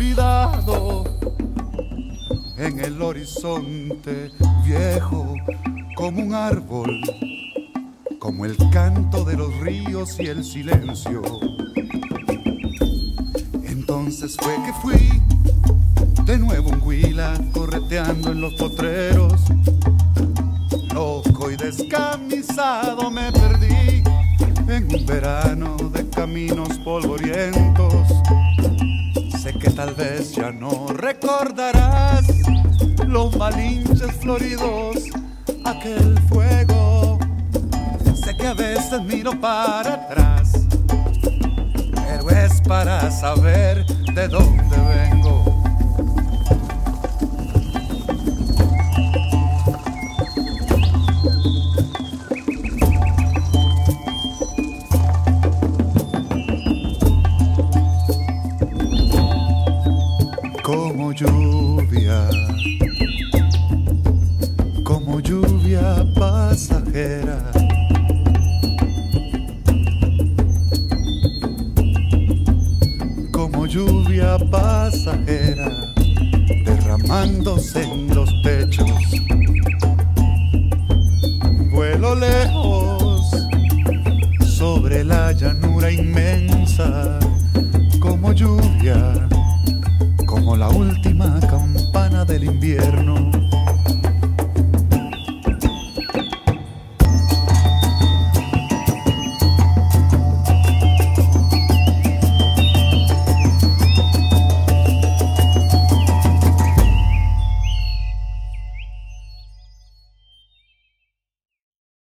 olvidado en el horizonte, viejo como un árbol, como el canto de los ríos y el silencio. Entonces fue que fui de nuevo un huila, correteando en los potreros. Loco y descamisado me perdí en un verano de caminos polvorientos. Sé que tal vez ya no recordarás los malinches floridos, aquel fuego. Sé que a veces miro para atrás, pero es para saber de dónde vengo. Como lluvia pasajera, como lluvia pasajera, derramándose en los techos. Vuelo lejos sobre la llanura inmensa, como lluvia, como la última campana del invierno.